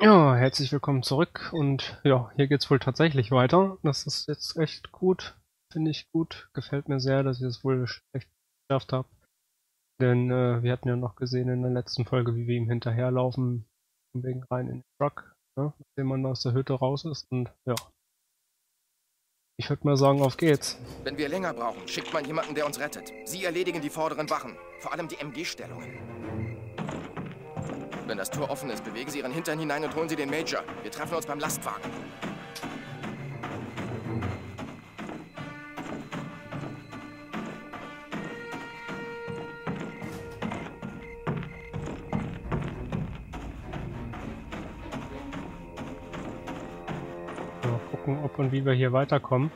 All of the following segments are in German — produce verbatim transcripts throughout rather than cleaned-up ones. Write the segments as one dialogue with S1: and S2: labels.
S1: Ja, herzlich willkommen zurück und ja, hier geht's wohl tatsächlich weiter. Das ist jetzt echt gut, finde ich gut. Gefällt mir sehr, dass ich es wohl echt geschafft habe. Denn äh, wir hatten ja noch gesehen in der letzten Folge, wie wir ihm hinterherlaufen, von wegen rein in den Truck, ne, nachdem man aus der Hütte raus ist. Und ja, ich würde mal sagen, auf geht's.
S2: Wenn wir länger brauchen, schickt man jemanden, der uns rettet. Sie erledigen die vorderen Wachen, vor allem die M G-Stellungen. Wenn das Tor offen ist, bewegen Sie Ihren Hintern hinein und holen Sie den Major. Wir treffen uns beim Lastwagen.
S1: Mal gucken, ob und wie wir hier weiterkommen.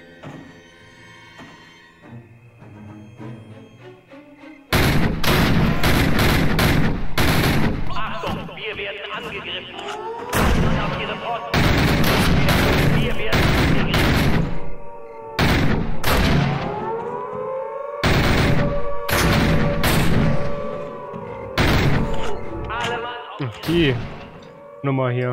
S3: Achtung, wir werden angegriffen. Achtung auf Ihre Posten. Wir werden angegriffen. Alle Mann auf
S1: Die Nummer hier.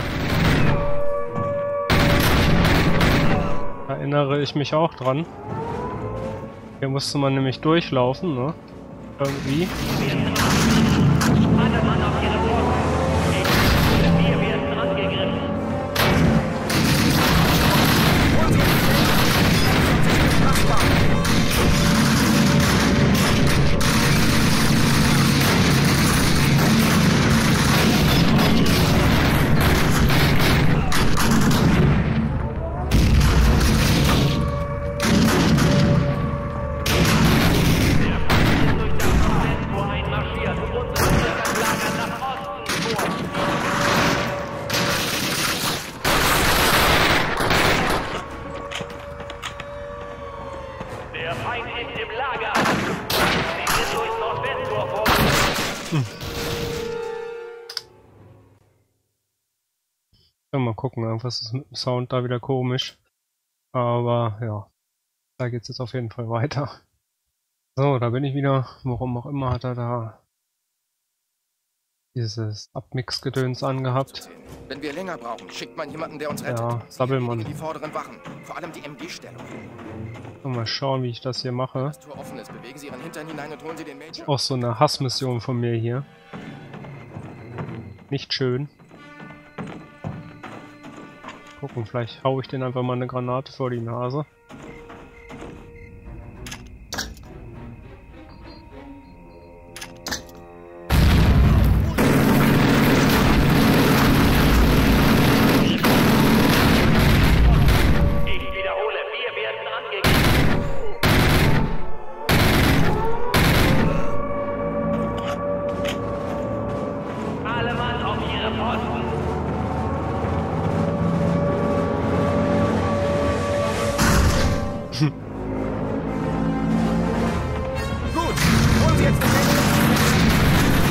S1: Erinnere ich mich auch dran. Hier musste man nämlich durchlaufen, ne? Irgendwie.
S3: Alle Mann auf Ihre Posten. Wir werden angegriffen.
S1: Ja, mal gucken, irgendwas ist mit dem Sound da wieder komisch. Aber ja, da geht's jetzt auf jeden Fall weiter. So, da bin ich wieder. Warum auch immer hat er da dieses Abmix-Gedöns angehabt.
S2: Wenn wir länger brauchen, schickt man jemanden, der uns rettet.
S1: Ja,
S2: Sie
S1: Sabbelmann.
S2: erledigen die vorderen Wachen, vor allem die M G-Stellungen.
S1: Mal schauen, wie ich das hier mache.
S2: Das Tor offen ist, bewegen Sie Ihren Hintern hinein und holen Sie den Major.
S1: Auch so eine Hassmission von mir hier. Nicht schön. Gucken, vielleicht hau ich den einfach mal eine Granate vor die Nase.
S3: Ich wiederhole, wir werden angegriffen. Alle Mann auf Ihre Posten.
S2: Gut, holen Sie jetzt den Major.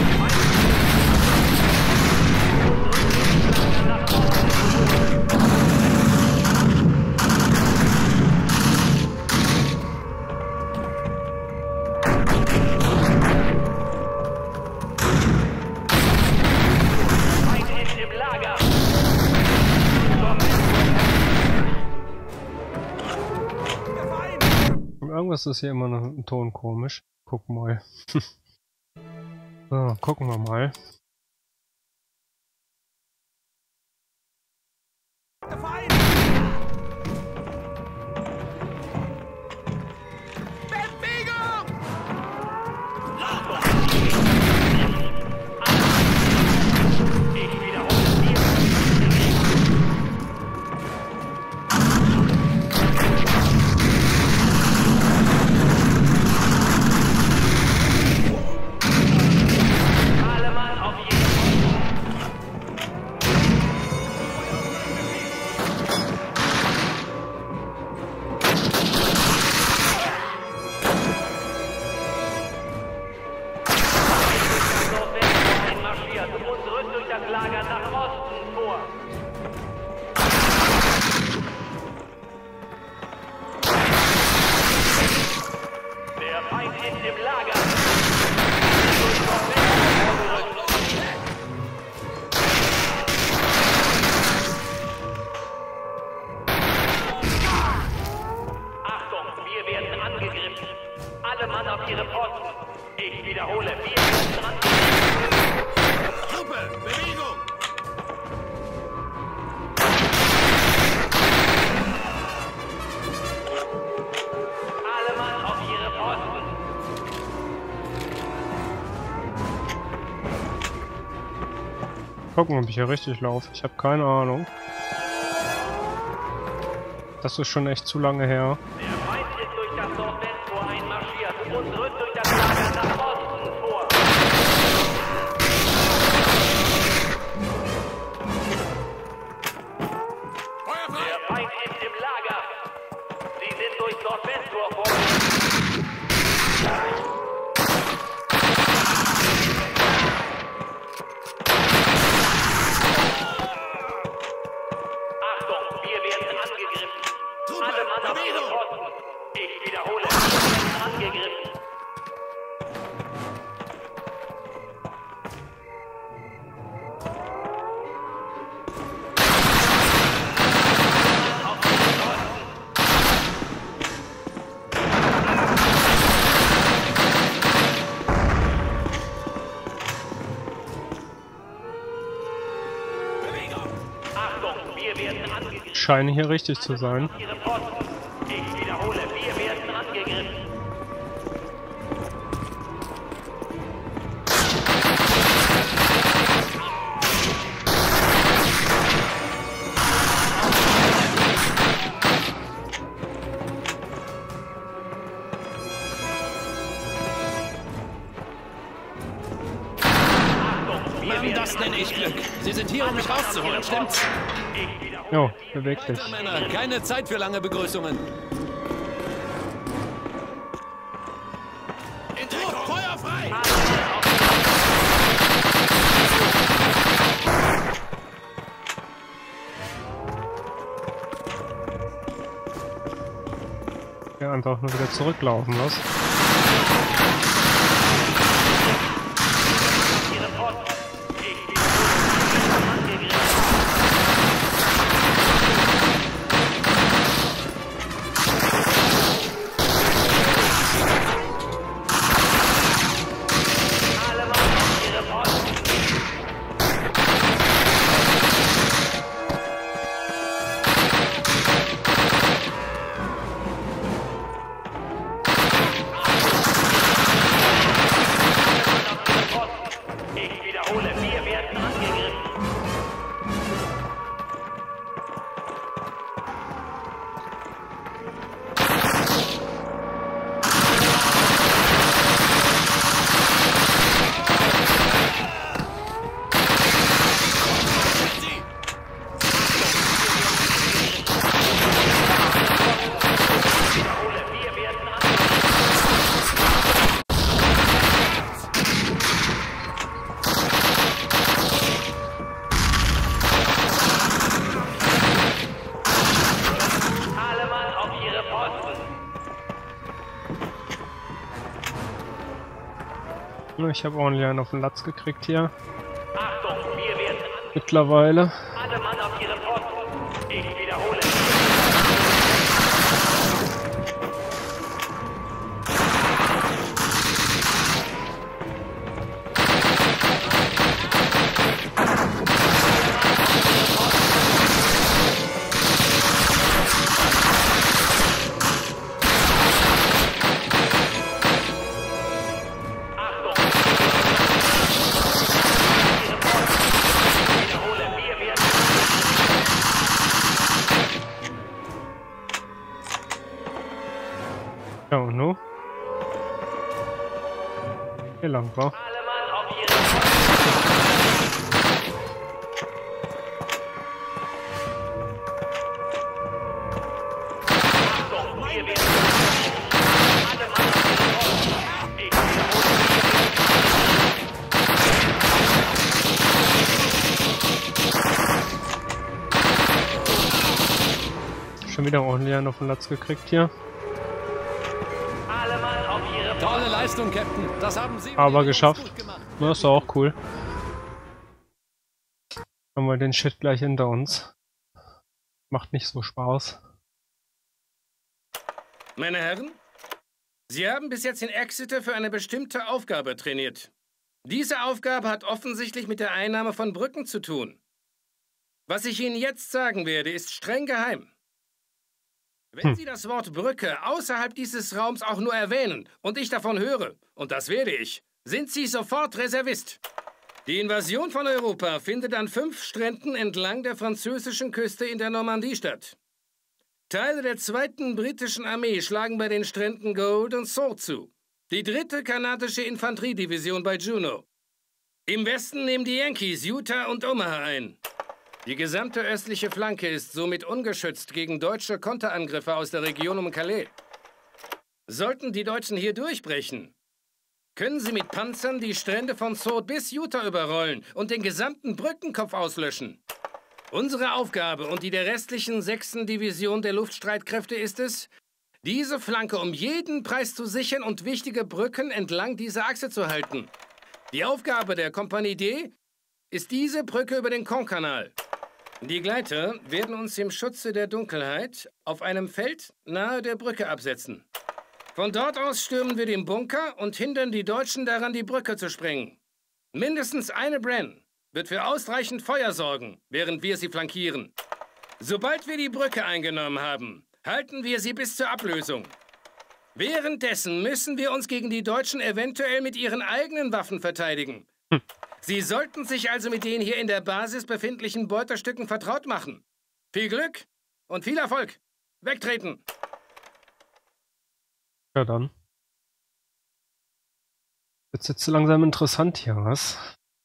S3: Feind ist im Lager.
S1: Irgendwas ist hier immer noch im Ton komisch. Guck mal. So, gucken wir mal.
S3: Ich wiederhole, wir werden angegriffen. Alle Mann auf Ihre Posten. Nordwesttor einmarschiert und rückt durch das Lager nach Osten vor. Der Feind ist im Lager. Durch Nordwesttor vorgerückt.
S1: gucken, ob ich hier richtig laufe. Ich habe keine Ahnung. Das ist schon echt zu lange her.
S3: Der Feind ist durch das Nordwesttor einmarschiert und rückt durch das Lager nach Osten vor. Der Feind ist im Lager. Sie sind durch Nordwesttor vorgedrungen. Achtung, wir werden angegriffen. Alle Mann auf ihre Posten. Ich wiederhole, wir werden angegriffen. Auf ihre Posten. Achtung, wir werden angegriffen.
S1: Scheine hier richtig zu sein.
S3: Ihre Posten. Ich wiederhole, wir werden angegriffen. Achtung, wir
S4: Mann,
S3: werden
S4: das nenne ich Glück. Sie sind hier, um mich rauszuholen, stimmt's?
S3: Ich wiederhole.
S1: Jo, beweg dich.
S4: Männer, keine Zeit für lange Begrüßungen.
S2: In Deckung! Feuer frei!
S1: Ja, einfach nur wieder zurücklaufen, was?
S3: Ihre Posten. Ich wiederhole, wir werden angegriffen. Alle Mann auf ihre Posten. Ich wiederhole, wir werden angegriffen. Ich wiederhole, wir werden angegriffen. Alle Mann auf ihre Posten.
S1: Ich habe ordentlich einen auf den Latz gekriegt hier.
S3: Achtung, wir werden angegriffen.
S1: Mittlerweile.
S3: Alle Mann auf ihre Posten. Ich wiederhole. Achtung. Ihre Posten. Ich wiederhole, wir werden
S1: Ja, und nu? Hier lang war.
S3: alle Mann auf ihre Posten. Achtung, wir werden alle Mann auf ihre Posten. Ich
S1: Schon wieder ordentlich einen auf den Latz gekriegt hier.
S3: alle Mann auf ihre Posten.
S4: Tolle Leistung, Captain. Das haben Sie
S1: Aber
S4: und die
S1: geschafft.
S4: Jungs gut gemacht.
S1: Na, ist doch auch cool. Haben wir den Shit gleich hinter uns. Macht nicht so Spaß.
S5: Meine Herren, Sie haben bis jetzt in Exeter für eine bestimmte Aufgabe trainiert. Diese Aufgabe hat offensichtlich mit der Einnahme von Brücken zu tun. Was ich Ihnen jetzt sagen werde, ist streng geheim. Wenn
S1: Hm.
S5: Sie das Wort Brücke außerhalb dieses Raums auch nur erwähnen und ich davon höre, und das werde ich, sind Sie sofort Reservist. Die Invasion von Europa findet an fünf Stränden entlang der französischen Küste in der Normandie statt. Teile der zweiten britischen Armee schlagen bei den Stränden Gold und Sword zu. Die dritte kanadische Infanteriedivision bei Juno. Im Westen nehmen die Yankees Utah und Omaha ein. Die gesamte östliche Flanke ist somit ungeschützt gegen deutsche Konterangriffe aus der Region um Calais. Sollten die Deutschen hier durchbrechen, können sie mit Panzern die Strände von Sword bis Utah überrollen und den gesamten Brückenkopf auslöschen. Unsere Aufgabe und die der restlichen sechsten Division der Luftstreitkräfte ist es, diese Flanke um jeden Preis zu sichern und wichtige Brücken entlang dieser Achse zu halten. Die Aufgabe der Kompanie D ist diese Brücke über den Caen-Kanal. Die Gleiter werden uns im Schutze der Dunkelheit auf einem Feld nahe der Brücke absetzen. Von dort aus stürmen wir den Bunker und hindern die Deutschen daran, die Brücke zu sprengen. Mindestens eine Bren wird für ausreichend Feuer sorgen, während wir sie flankieren. Sobald wir die Brücke eingenommen haben, halten wir sie bis zur Ablösung. Währenddessen müssen wir uns gegen die Deutschen eventuell mit ihren eigenen Waffen verteidigen. Hm. Sie sollten sich also mit den hier in der Basis befindlichen Beuterstücken vertraut machen. Viel Glück und viel Erfolg. Wegtreten!
S1: Ja, dann. Wird's jetzt so langsam interessant hier, was?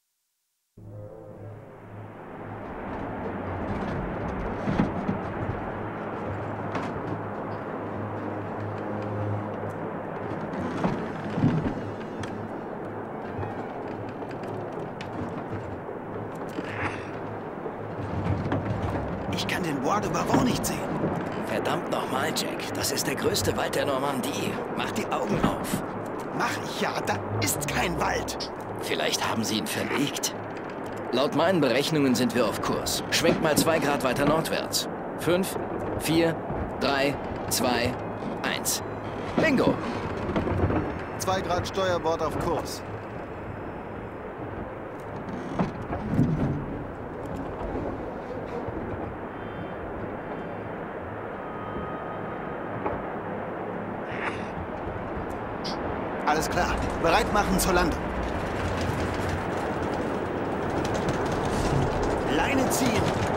S6: Ich kann den Bois de Bavon nicht sehen.
S7: Verdammt nochmal, Jack. Das ist der größte Wald der Normandie. Mach die Augen auf.
S6: Mach ich ja, da ist kein Wald.
S7: Vielleicht haben sie ihn verlegt. Laut meinen Berechnungen sind wir auf Kurs. Schwenkt mal zwei Grad weiter nordwärts. Fünf, vier, drei, zwei, eins. Bingo!
S6: Zwei Grad Steuerbord auf Kurs. Alles klar. Bereit machen zur Landung. Leine ziehen.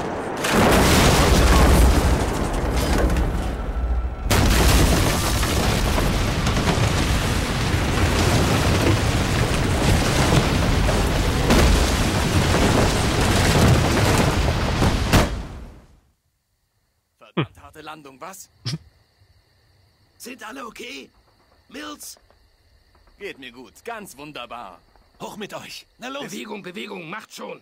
S4: Verdammt harte Landung, was?
S6: Sind alle okay? Mills?
S4: Geht mir gut, ganz wunderbar. Hoch mit euch. Na los.
S5: Bewegung, Bewegung, macht schon.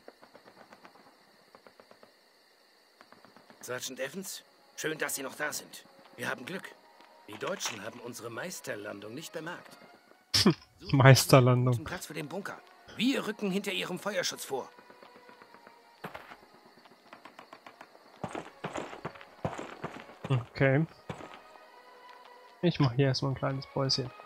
S5: Sergeant Evans, schön, dass Sie noch da sind. Wir haben Glück. Die Deutschen haben unsere Meisterlandung nicht bemerkt.
S1: Meisterlandung.
S5: Zum Platz für den Bunker. Wir rücken hinter Ihrem Feuerschutz vor.
S1: Okay. Ich mache hier erstmal ein kleines Päuschen.